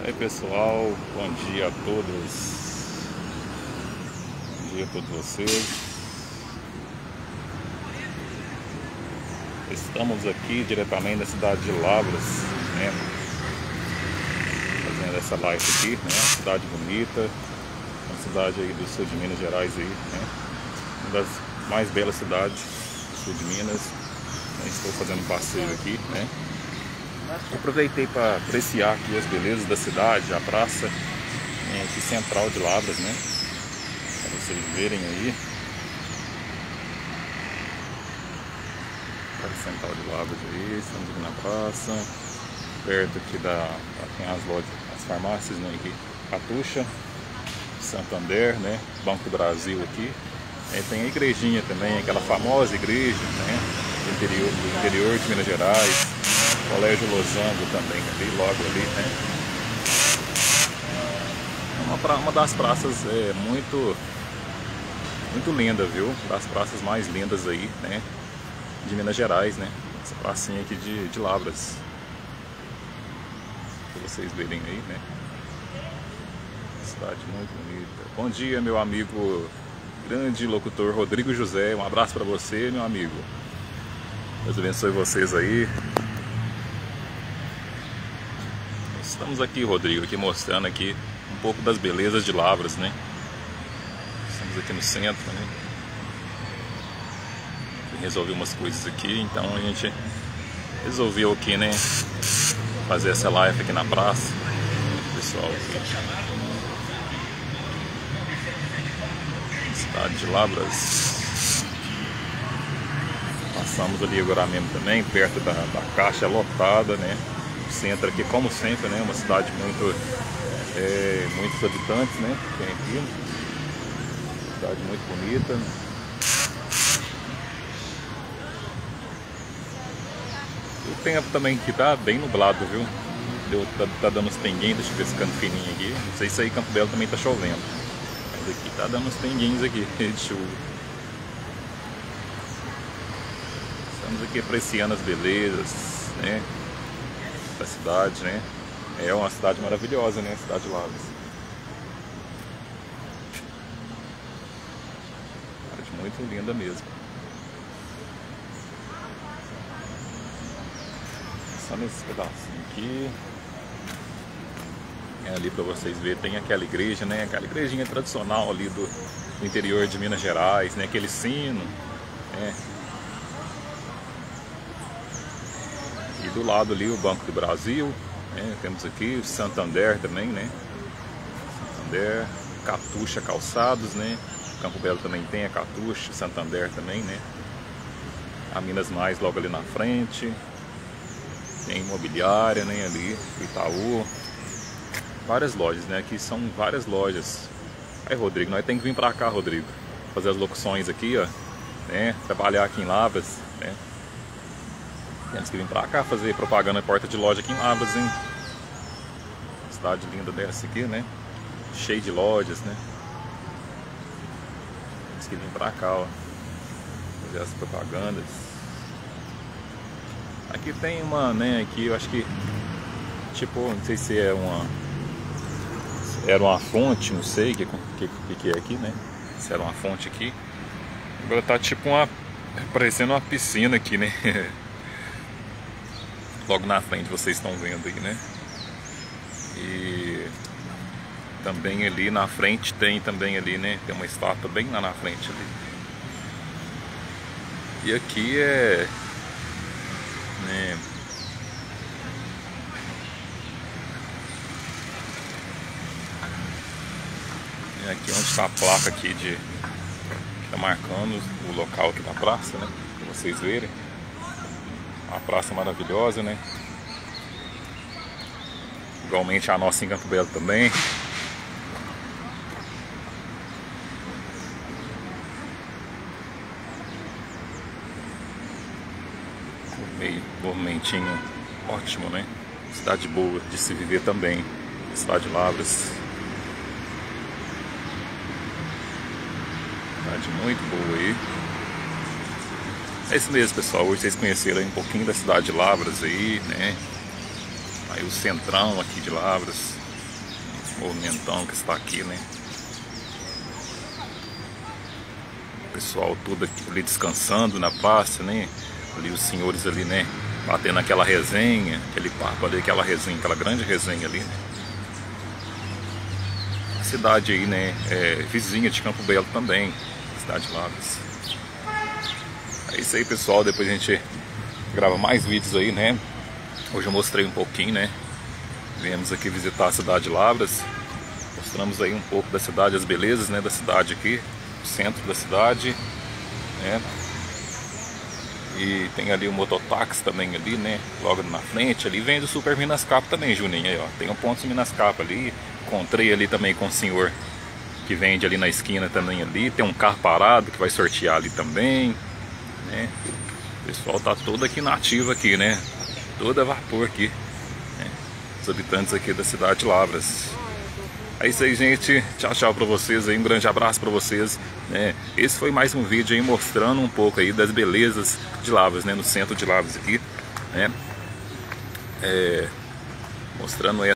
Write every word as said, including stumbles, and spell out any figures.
Aí pessoal, bom dia a todos. Bom dia a todos vocês. Estamos aqui diretamente da cidade de Lavras, né? Fazendo essa live aqui, né? Uma cidade bonita, uma cidade aí do sul de Minas Gerais aí, né? Uma das mais belas cidades do sul de Minas. Estou fazendo um passeio aqui, né? Aproveitei para apreciar aqui as belezas da cidade, a praça é, aqui central de Lavras, né? Para vocês verem aí. Praça central de Lavras aí, estamos aqui na praça. Perto aqui da... tem as lojas, as farmácias, né? Aqui, Catuxa, Santander, né? Banco do Brasil aqui. É, tem a igrejinha também, aquela famosa igreja, né? Do interior, do interior de Minas Gerais. Colégio Losango também, ali, logo ali, né? É uma, pra, uma das praças é, muito, muito linda, viu? Das praças mais lindas aí, né? De Minas Gerais, né? Essa pracinha aqui de, de Lavras. Pra vocês verem aí, né? Cidade muito bonita. Bom dia, meu amigo, grande locutor Rodrigo José. Um abraço pra você, meu amigo. Deus abençoe vocês aí. Estamos aqui, Rodrigo, aqui mostrando aqui um pouco das belezas de Lavras, né? Estamos aqui no centro, né? Resolvi umas coisas aqui, então a gente resolveu aqui, né? Fazer essa live aqui na praça. Pessoal aqui. Cidade de Lavras. Passamos ali agora mesmo também, perto da, da caixa lotada, né? Centro aqui, como sempre, né? Uma cidade muito, é, muitos habitantes, né? Tem aqui, cidade muito bonita. O tempo também que tá bem nublado, viu? Deu, tá, tá dando uns pinguinhos, deixa eu ver esse canto fininho aqui. Não sei se aí em Campo Belo também tá chovendo, mas aqui tá dando uns pinguinhos aqui de chuva. Estamos aqui apreciando as belezas, né? Da cidade, né? É uma cidade maravilhosa, né? A cidade de Lavras. Cidade muito linda mesmo. Só nesse pedacinho aqui. É ali para vocês verem, tem aquela igreja, né? Aquela igrejinha tradicional ali do, do interior de Minas Gerais, né? Aquele sino, né? E do lado ali o Banco do Brasil, né? Temos aqui o Santander também, né? Santander, Catuxa Calçados, né? Campo Belo também tem a Catuxa, Santander também, né? A Minas Mais logo ali na frente. Tem imobiliária, né? Ali, Itaú. Várias lojas, né? Aqui são várias lojas. Aí, Rodrigo, nós temos que vir pra cá, Rodrigo. Fazer as locuções aqui, ó. Né? Trabalhar aqui em Lavras, né? Temos que vir pra cá fazer propaganda em porta de loja aqui em Lavras, hein? Cidade linda dessa aqui, né? Cheio de lojas, né? Temos que vir pra cá, ó. Fazer as propagandas. Aqui tem uma, né? Aqui eu acho que, tipo, não sei se é uma... Era uma fonte, não sei o que, que, que é aqui, né? Se era uma fonte aqui. Agora tá tipo uma... parecendo uma piscina aqui, né? Logo na frente vocês estão vendo aí, né? E também ali na frente tem também ali, né? Tem uma estátua bem lá na frente ali. E aqui é, né? É aqui onde está a placa aqui de que tá marcando o local aqui da praça, né? Para vocês verem. Uma praça maravilhosa, né? Igualmente a nossa em Campo Belo também. Meio movimentinho ótimo, né? Cidade boa de se viver também. Cidade de Lavras. Cidade muito boa aí. É isso mesmo, pessoal. Hoje vocês conheceram aí um pouquinho da cidade de Lavras aí, né? Aí o centrão aqui de Lavras. movimentão que está aqui, né? O pessoal tudo ali descansando na pasta, né? Ali os senhores ali, né? Batendo aquela resenha, aquele papo ali, aquela resenha, aquela grande resenha ali, né? Cidade aí, né? É, vizinha de Campo Belo também, cidade de Lavras. É isso aí, pessoal. Depois a gente grava mais vídeos aí, né? Hoje eu mostrei um pouquinho, né? Viemos aqui visitar a cidade de Lavras. Mostramos aí um pouco da cidade, as belezas, né, da cidade aqui, o centro da cidade, né? E tem ali o mototáxi também ali, né? Logo na frente ali vem do Super Minas Cap também, Juninho, aí, ó. Tem um ponto de Minas Cap ali. Encontrei ali também com o senhor que vende ali na esquina também ali. Tem um carro parado que vai sortear ali também, né? O pessoal tá todo aqui nativo aqui, né? Todo a vapor aqui, né? Os habitantes aqui da cidade de Lavras. É isso aí, gente. Tchau, tchau pra vocês aí. Um grande abraço pra vocês, né? Esse foi mais um vídeo aí mostrando um pouco aí das belezas de Lavras, né? No centro de Lavras aqui, né? É, mostrando aí